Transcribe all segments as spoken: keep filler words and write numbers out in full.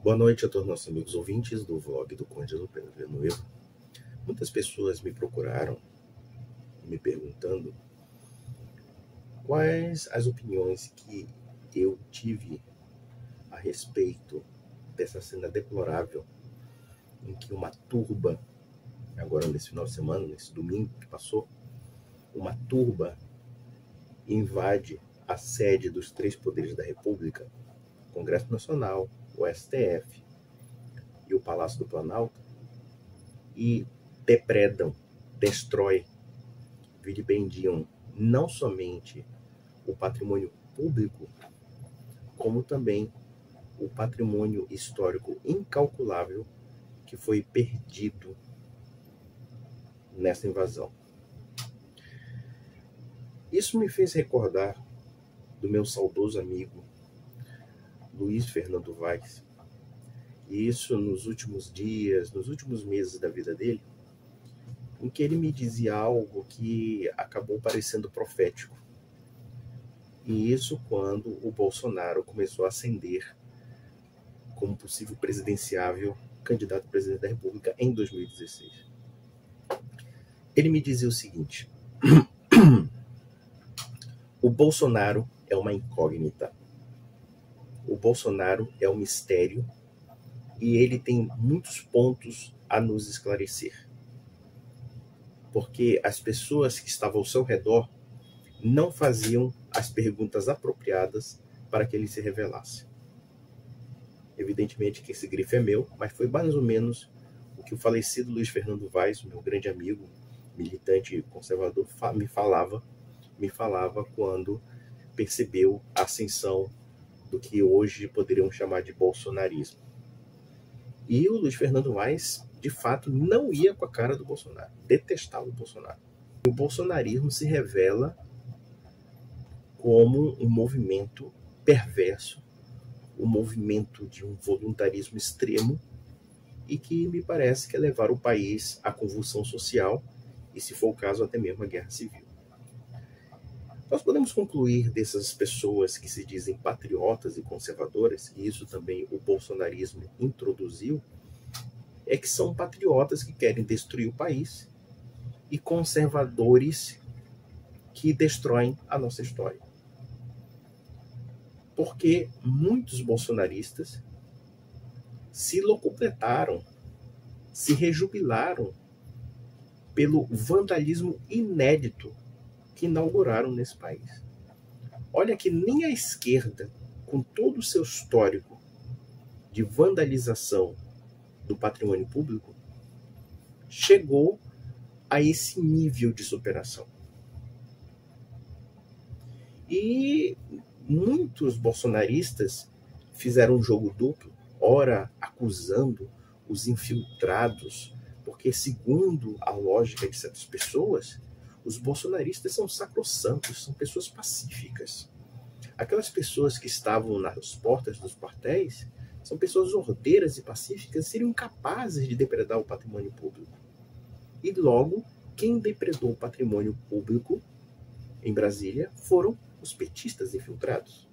Boa noite a todos os nossos amigos ouvintes do vlog do Conde do Pedro Villanueva. Muitas pessoas me procuraram me perguntando quais as opiniões que eu tive a respeito dessa cena deplorável em que uma turba, agora nesse final de semana, nesse domingo que passou, uma turba invade a sede dos três poderes da República, o Congresso Nacional, o S T F e o Palácio do Planalto, e depredam, destroem, vilipendiam não somente o patrimônio público, como também o patrimônio histórico incalculável que foi perdido nessa invasão. Isso me fez recordar do meu saudoso amigo Luiz Fernando Vaz, e isso nos últimos dias, nos últimos meses da vida dele, em que ele me dizia algo que acabou parecendo profético. E isso quando o Bolsonaro começou a ascender como possível presidenciável candidato a presidente da República em dois mil e dezesseis. Ele me dizia o seguinte: o Bolsonaro é uma incógnita. O Bolsonaro é um mistério e ele tem muitos pontos a nos esclarecer. Porque as pessoas que estavam ao seu redor não faziam as perguntas apropriadas para que ele se revelasse. Evidentemente que esse grifo é meu, mas foi mais ou menos o que o falecido Luiz Fernando Vaz, meu grande amigo, militante conservador, me falava, me falava quando percebeu a ascensão do que hoje poderiam chamar de bolsonarismo. E o Luiz Fernando Vaz, de fato, não ia com a cara do Bolsonaro, detestava o Bolsonaro. O bolsonarismo se revela como um movimento perverso, um movimento de um voluntarismo extremo e que me parece que é levar o país à convulsão social e, se for o caso, até mesmo à guerra civil. Nós podemos concluir dessas pessoas que se dizem patriotas e conservadoras, e isso também o bolsonarismo introduziu, é que são patriotas que querem destruir o país e conservadores que destroem a nossa história. Porque muitos bolsonaristas se locupletaram, se rejubilaram pelo vandalismo inédito que inauguraram nesse país. Olha que nem a esquerda, com todo o seu histórico de vandalização do patrimônio público, chegou a esse nível de superação. E muitos bolsonaristas fizeram um jogo duplo, ora acusando os infiltrados, porque, segundo a lógica de certas pessoas, os bolsonaristas são sacrossantos, são pessoas pacíficas. Aquelas pessoas que estavam nas portas dos quartéis são pessoas ordeiras e pacíficas, seriam capazes de depredar o patrimônio público. E logo, quem depredou o patrimônio público em Brasília foram os petistas infiltrados.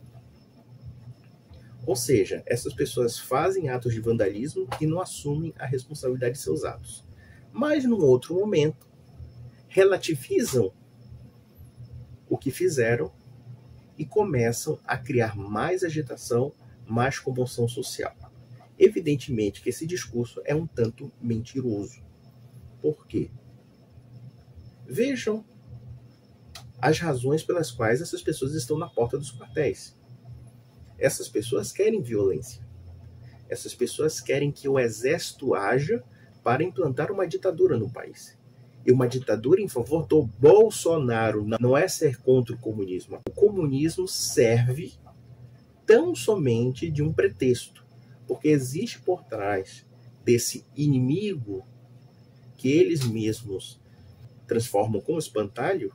Ou seja, essas pessoas fazem atos de vandalismo e não assumem a responsabilidade de seus atos. Mas, num outro momento, relativizam o que fizeram e começam a criar mais agitação, mais comoção social. Evidentemente que esse discurso é um tanto mentiroso. Por quê? Vejam as razões pelas quais essas pessoas estão na porta dos quartéis. Essas pessoas querem violência. Essas pessoas querem que o exército haja para implantar uma ditadura no país. E uma ditadura em favor do Bolsonaro. Não é ser contra o comunismo. O comunismo serve tão somente de um pretexto, porque existe por trás desse inimigo que eles mesmos transformam como espantalho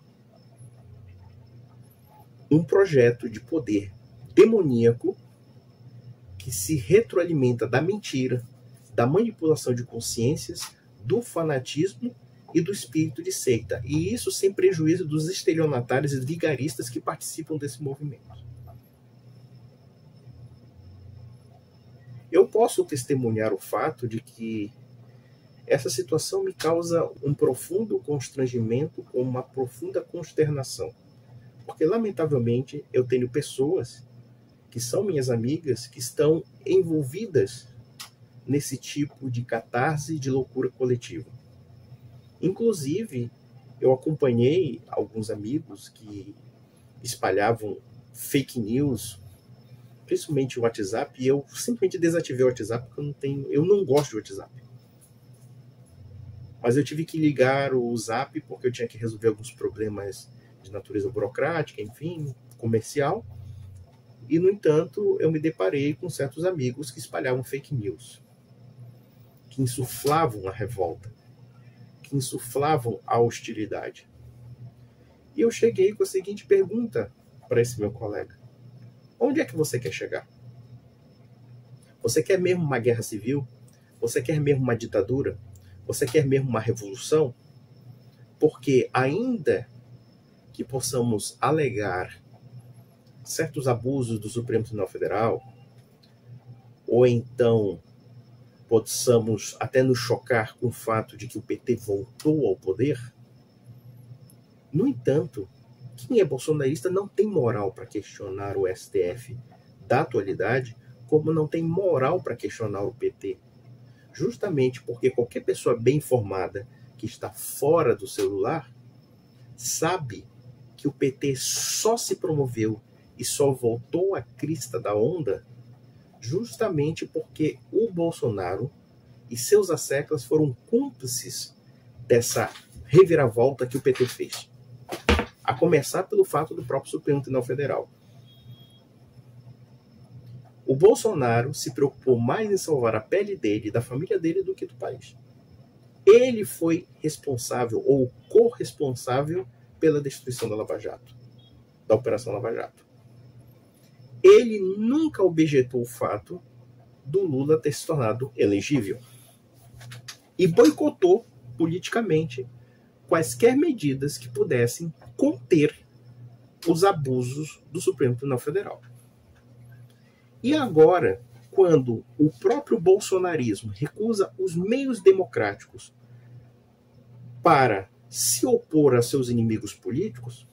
um projeto de poder demoníaco que se retroalimenta da mentira, da manipulação de consciências, do fanatismo e do espírito de seita. E isso sem prejuízo dos estelionatários e vigaristas que participam desse movimento. Eu posso testemunhar o fato de que essa situação me causa um profundo constrangimento com uma profunda consternação. Porque, lamentavelmente, eu tenho pessoas que são minhas amigas que estão envolvidas nesse tipo de catarse de loucura coletiva. Inclusive, eu acompanhei alguns amigos que espalhavam fake news, principalmente o WhatsApp, e eu simplesmente desativei o WhatsApp porque eu não tenho, eu não gosto de WhatsApp. Mas eu tive que ligar o Zap porque eu tinha que resolver alguns problemas de natureza burocrática, enfim, comercial. E, no entanto, eu me deparei com certos amigos que espalhavam fake news, que insuflavam a revolta, que insuflavam a hostilidade. E eu cheguei com a seguinte pergunta para esse meu colega: onde é que você quer chegar? Você quer mesmo uma guerra civil? Você quer mesmo uma ditadura? Você quer mesmo uma revolução? Porque ainda que possamos alegar certos abusos do Supremo Tribunal Federal, ou então possamos até nos chocar com o fato de que o P T voltou ao poder, no entanto, quem é bolsonarista não tem moral para questionar o S T F da atualidade, como não tem moral para questionar o P T. Justamente porque qualquer pessoa bem informada que está fora do celular sabe que o P T só se promoveu e só voltou à crista da onda justamente porque o Bolsonaro e seus asseclas foram cúmplices dessa reviravolta que o P T fez. A começar pelo fato do próprio Supremo Tribunal Federal. O Bolsonaro se preocupou mais em salvar a pele dele e da família dele do que do país. Ele foi responsável ou corresponsável pela destruição da Lava Jato, da Operação Lava Jato. Ele nunca objetou o fato do Lula ter se tornado elegível e boicotou politicamente quaisquer medidas que pudessem conter os abusos do Supremo Tribunal Federal. E agora, quando o próprio bolsonarismo recusa os meios democráticos para se opor a seus inimigos políticos,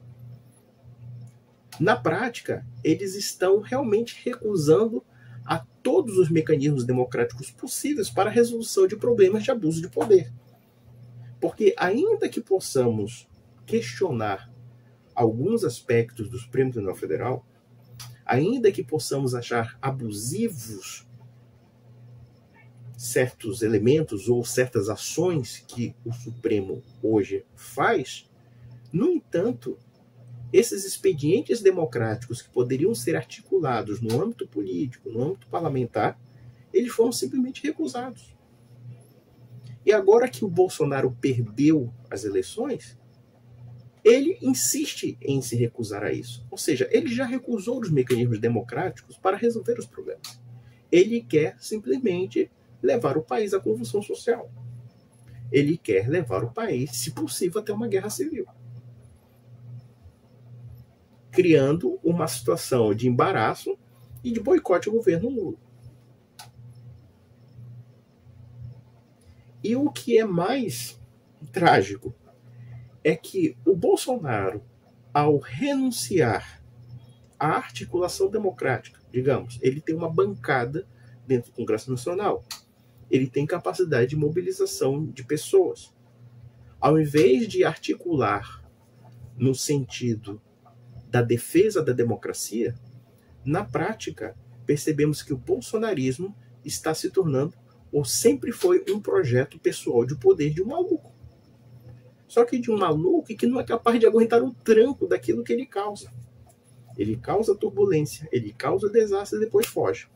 na prática, eles estão realmente recusando a todos os mecanismos democráticos possíveis para a resolução de problemas de abuso de poder. Porque ainda que possamos questionar alguns aspectos do Supremo Tribunal Federal, ainda que possamos achar abusivos certos elementos ou certas ações que o Supremo hoje faz, no entanto, esses expedientes democráticos que poderiam ser articulados no âmbito político, no âmbito parlamentar, eles foram simplesmente recusados. E agora que o Bolsonaro perdeu as eleições, ele insiste em se recusar a isso. Ou seja, ele já recusou os mecanismos democráticos para resolver os problemas. Ele quer simplesmente levar o país à convulsão social. Ele quer levar o país, se possível, até uma guerra civil, criando uma situação de embaraço e de boicote ao governo Lula. E o que é mais trágico é que o Bolsonaro, ao renunciar à articulação democrática, digamos, ele tem uma bancada dentro do Congresso Nacional, ele tem capacidade de mobilização de pessoas. Ao invés de articular no sentido da defesa da democracia, na prática, percebemos que o bolsonarismo está se tornando, ou sempre foi, um projeto pessoal de poder de um maluco. Só que de um maluco que não é capaz de aguentar o tranco daquilo que ele causa. Ele causa turbulência, ele causa desastre e depois foge.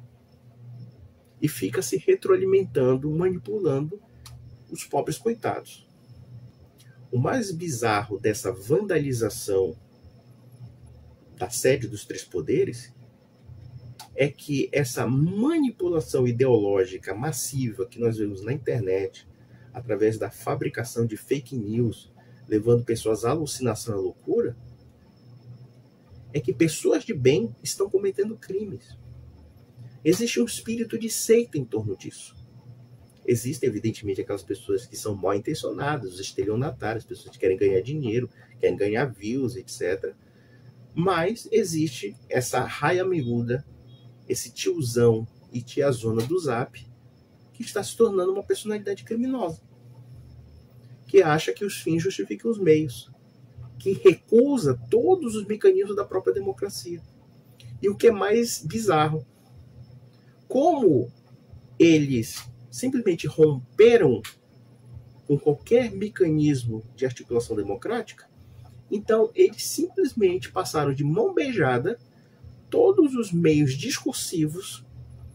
E fica se retroalimentando, manipulando os pobres coitados. O mais bizarro dessa vandalização da sede dos três poderes é que essa manipulação ideológica massiva que nós vemos na internet, através da fabricação de fake news, levando pessoas à alucinação e à loucura, é que pessoas de bem estão cometendo crimes. Existe um espírito de seita em torno disso. Existem, evidentemente, aquelas pessoas que são mal intencionadas, os estelionatários, pessoas que querem ganhar dinheiro, querem ganhar views, etcétera. Mas existe essa raia miúda, esse tiozão e tiazona do Zap, que está se tornando uma personalidade criminosa, que acha que os fins justificam os meios, que recusa todos os mecanismos da própria democracia. E o que é mais bizarro, como eles simplesmente romperam com qualquer mecanismo de articulação democrática, então eles simplesmente passaram de mão beijada todos os meios discursivos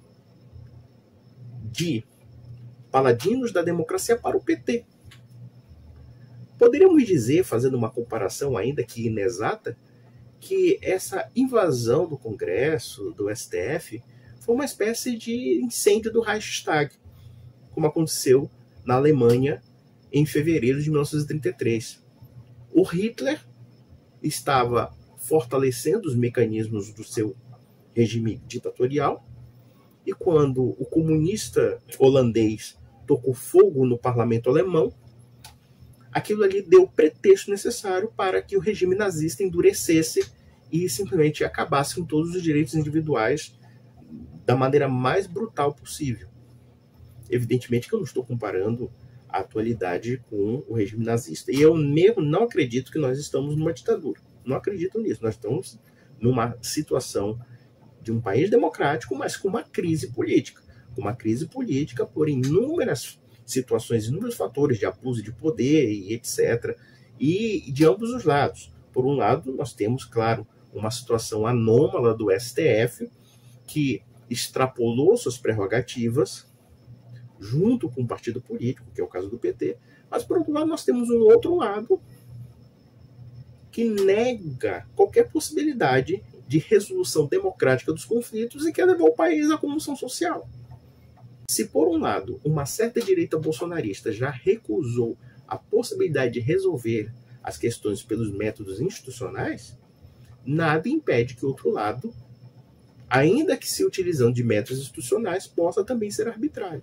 de paladinos da democracia para o P T. Poderíamos dizer, fazendo uma comparação ainda que inexata, que essa invasão do Congresso, do S T F, foi uma espécie de incêndio do Reichstag, como aconteceu na Alemanha em fevereiro de mil novecentos e trinta e três. O Hitler estava fortalecendo os mecanismos do seu regime ditatorial, e quando o comunista holandês tocou fogo no parlamento alemão, aquilo ali deu o pretexto necessário para que o regime nazista endurecesse e simplesmente acabasse com todos os direitos individuais da maneira mais brutal possível. Evidentemente que eu não estou comparando a atualidade com o regime nazista. E eu mesmo não acredito que nós estamos numa ditadura. Não acredito nisso. Nós estamos numa situação de um país democrático, mas com uma crise política. Com uma crise política por inúmeras situações, inúmeros fatores de abuso de poder e etcétera. E de ambos os lados. Por um lado, nós temos, claro, uma situação anômala do S T F, que extrapolou suas prerrogativas junto com o partido político, que é o caso do P T. Mas, por outro lado, nós temos um outro lado que nega qualquer possibilidade de resolução democrática dos conflitos e quer levar o país à comoção social. Se, por um lado, uma certa direita bolsonarista já recusou a possibilidade de resolver as questões pelos métodos institucionais, nada impede que o outro lado, ainda que se utilizando de métodos institucionais, possa também ser arbitrário.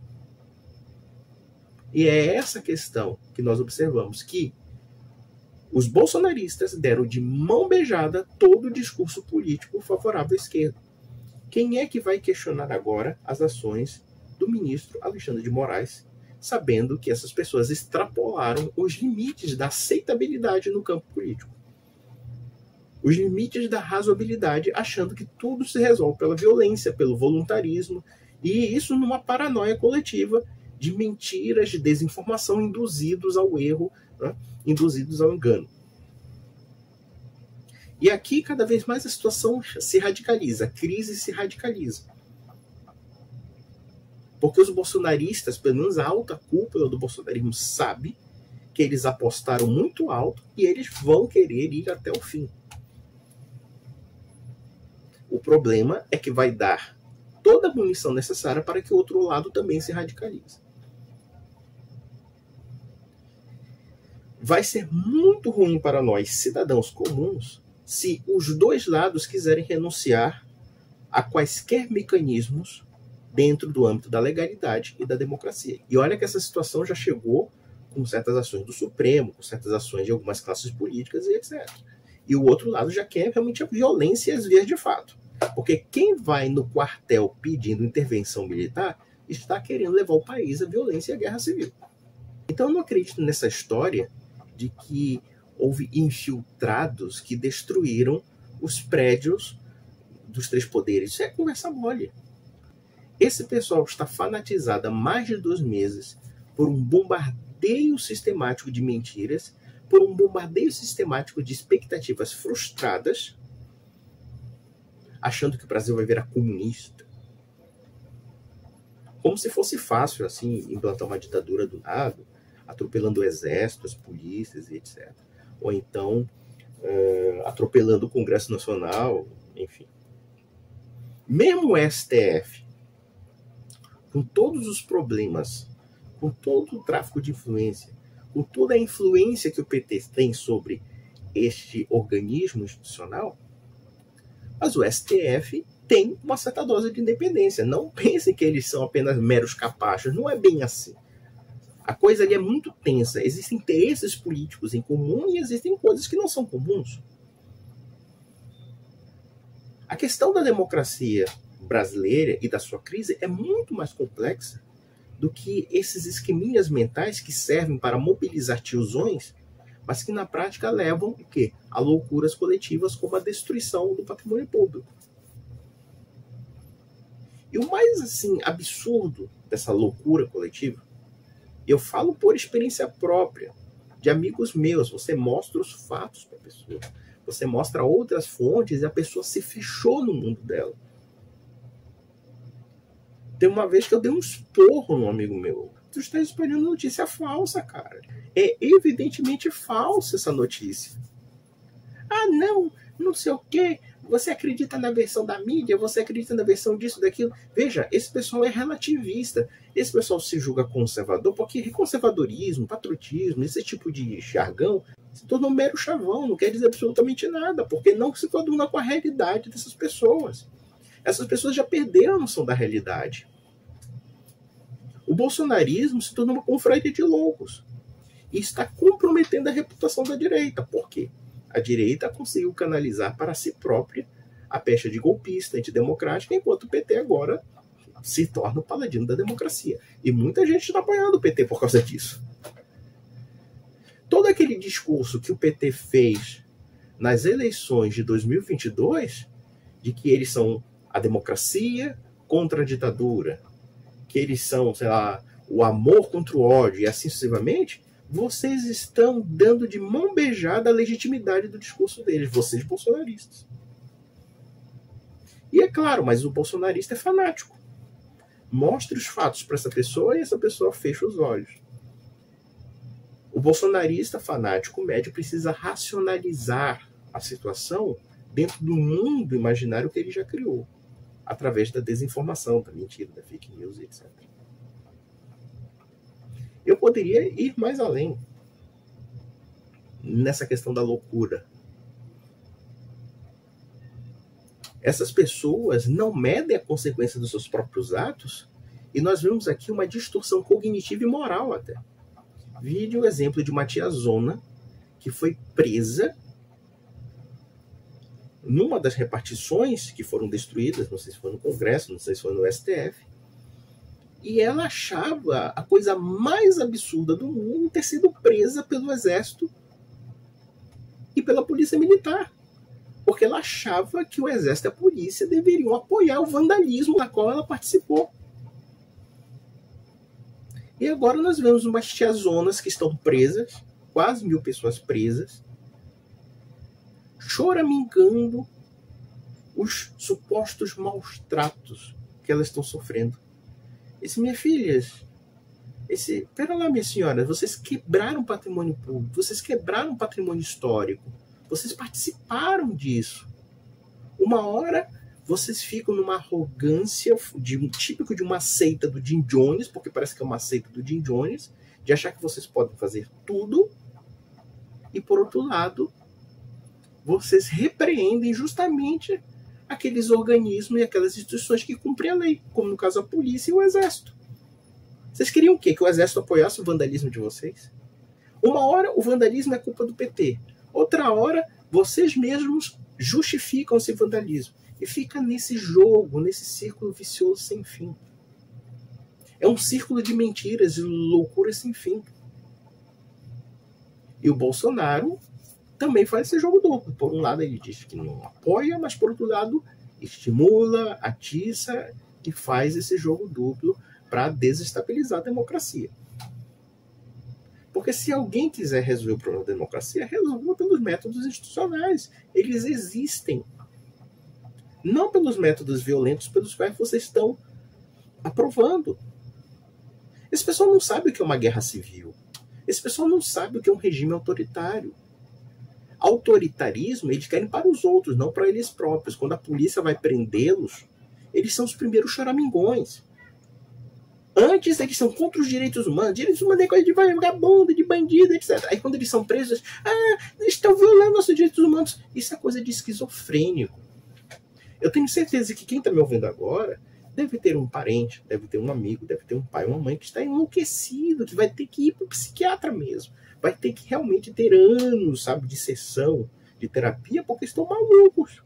E é essa questão que nós observamos, que os bolsonaristas deram de mão beijada todo o discurso político favorável à esquerda. Quem é que vai questionar agora as ações do ministro Alexandre de Moraes, sabendo que essas pessoas extrapolaram os limites da aceitabilidade no campo político? Os limites da razoabilidade, achando que tudo se resolve pela violência, pelo voluntarismo, e isso numa paranoia coletiva de mentiras, de desinformação, induzidos ao erro, né? Induzidos ao engano. E aqui, cada vez mais, a situação se radicaliza, a crise se radicaliza. Porque os bolsonaristas, pelo menos a alta cúpula do bolsonarismo, sabe que eles apostaram muito alto e eles vão querer ir até o fim. O problema é que vai dar toda a munição necessária para que o outro lado também se radicalize. Vai ser muito ruim para nós, cidadãos comuns, se os dois lados quiserem renunciar a quaisquer mecanismos dentro do âmbito da legalidade e da democracia. E olha que essa situação já chegou com certas ações do Supremo, com certas ações de algumas classes políticas e etcétera. E o outro lado já quer realmente a violência e as vias de fato. Porque quem vai no quartel pedindo intervenção militar está querendo levar o país à violência e à guerra civil. Então eu não acredito nessa história de que houve infiltrados que destruíram os prédios dos três poderes. Isso é conversa mole. Esse pessoal está fanatizado há mais de dois meses por um bombardeio sistemático de mentiras, por um bombardeio sistemático de expectativas frustradas, achando que o Brasil vai virar comunista. Como se fosse fácil assim implantar uma ditadura do nada, atropelando o exército, as polícias e etcétera. Ou então uh, atropelando o Congresso Nacional, enfim. Mesmo o S T F, com todos os problemas, com todo o tráfico de influência, com toda a influência que o P T tem sobre este organismo institucional, mas o S T F tem uma certa dose de independência. Não pensem que eles são apenas meros capachos. Não é bem assim. A coisa ali é muito tensa. Existem interesses políticos em comum e existem coisas que não são comuns. A questão da democracia brasileira e da sua crise é muito mais complexa do que esses esqueminhas mentais que servem para mobilizar tiozões, mas que na prática levam o quê? A loucuras coletivas como a destruição do patrimônio público. E o mais assim absurdo dessa loucura coletiva, eu falo por experiência própria, de amigos meus, você mostra os fatos para a pessoa, você mostra outras fontes e a pessoa se fechou no mundo dela. Tem uma vez que eu dei um esporro num amigo meu. Tu está espalhando notícia falsa, cara. É evidentemente falsa essa notícia. Ah, não, não sei o quê. Você acredita na versão da mídia, você acredita na versão disso, daquilo. Veja, esse pessoal é relativista. Esse pessoal se julga conservador porque conservadorismo, patriotismo, esse tipo de jargão se tornou mero chavão, não quer dizer absolutamente nada, porque não se coaduna com a realidade dessas pessoas. Essas pessoas já perderam a noção da realidade. O bolsonarismo se tornou uma confraria de loucos e está comprometendo a reputação da direita. Por quê? A direita conseguiu canalizar para si própria a pecha de golpista, antidemocrática, enquanto o P T agora se torna o paladino da democracia. E muita gente está apoiando o P T por causa disso. Todo aquele discurso que o P T fez nas eleições de dois mil e vinte e dois, de que eles são a democracia contra a ditadura, que eles são, sei lá, o amor contra o ódio e assim sucessivamente, vocês estão dando de mão beijada a legitimidade do discurso deles, vocês bolsonaristas. E é claro, mas o bolsonarista é fanático. Mostre os fatos para essa pessoa e essa pessoa fecha os olhos. O bolsonarista fanático médio precisa racionalizar a situação dentro do mundo imaginário que ele já criou, através da desinformação, da mentira, da fake news, etcétera. Eu poderia ir mais além nessa questão da loucura. Essas pessoas não medem a consequência dos seus próprios atos e nós vemos aqui uma distorção cognitiva e moral até. Vide o exemplo de uma tiazona que foi presa numa das repartições que foram destruídas, não sei se foi no Congresso, não sei se foi no S T F, e ela achava a coisa mais absurda do mundo ter sido presa pelo Exército e pela Polícia Militar, porque ela achava que o Exército e a Polícia deveriam apoiar o vandalismo na qual ela participou. E agora nós vemos umas tiazonas que estão presas, quase mil pessoas presas, choramingando os supostos maus tratos que elas estão sofrendo. Esse, minhas filhas, esse, pera lá, minhas senhoras, vocês quebraram patrimônio público, vocês quebraram patrimônio histórico, vocês participaram disso. Uma hora vocês ficam numa arrogância de um típico de uma seita do Jim Jones, porque parece que é uma seita do Jim Jones, de achar que vocês podem fazer tudo, e por outro lado, vocês repreendem justamente aqueles organismos e aquelas instituições que cumprem a lei, como no caso a polícia e o exército. Vocês queriam o quê? Que o exército apoiasse o vandalismo de vocês? Uma hora o vandalismo é culpa do P T, outra hora vocês mesmos justificam esse vandalismo. E fica nesse jogo, nesse círculo vicioso sem fim. É um círculo de mentiras e loucuras sem fim. E o Bolsonaro também faz esse jogo duplo. Por um lado ele diz que não apoia, mas por outro lado estimula, atiça e faz esse jogo duplo para desestabilizar a democracia. Porque se alguém quiser resolver o problema da democracia, resolva pelos métodos institucionais. Eles existem. Não pelos métodos violentos pelos quais vocês estão aprovando. Esse pessoal não sabe o que é uma guerra civil. Esse pessoal não sabe o que é um regime autoritário. Autoritarismo eles querem para os outros, não para eles próprios. Quando a polícia vai prendê-los, eles são os primeiros choramingões. Antes eles são contra os direitos humanos. Direitos humanos é coisa de vagabundo, de bandido, etcétera. Aí quando eles são presos, ah, eles estão violando nossos direitos humanos. Isso é coisa de esquizofrênico. Eu tenho certeza que quem está me ouvindo agora deve ter um parente, deve ter um amigo, deve ter um pai, uma mãe que está enlouquecido, que vai ter que ir para o psiquiatra mesmo. Vai ter que realmente ter anos, sabe, de sessão, de terapia, porque estão malucos.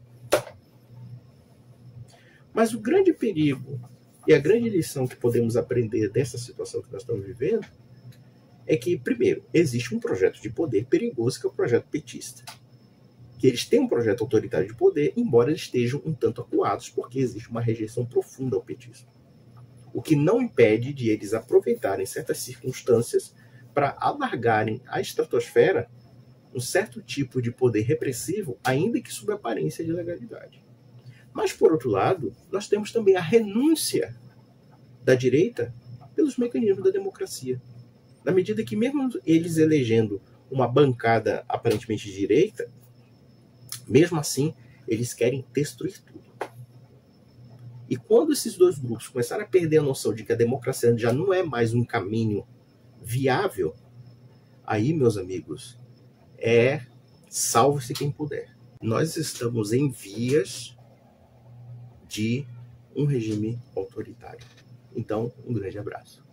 Mas o grande perigo e a grande lição que podemos aprender dessa situação que nós estamos vivendo é que, primeiro, existe um projeto de poder perigoso que é o projeto petista. Que eles têm um projeto autoritário de poder, embora eles estejam um tanto acuados, porque existe uma rejeição profunda ao petismo. O que não impede de eles aproveitarem certas circunstâncias para alargarem à estratosfera um certo tipo de poder repressivo, ainda que sob a aparência de legalidade. Mas, por outro lado, nós temos também a renúncia da direita pelos mecanismos da democracia. Na medida que, mesmo eles elegendo uma bancada aparentemente de direita, mesmo assim, eles querem destruir tudo. E quando esses dois grupos começarem a perder a noção de que a democracia já não é mais um caminho viável, aí, meus amigos, é salve-se quem puder. Nós estamos em vias de um regime autoritário. Então, um grande abraço.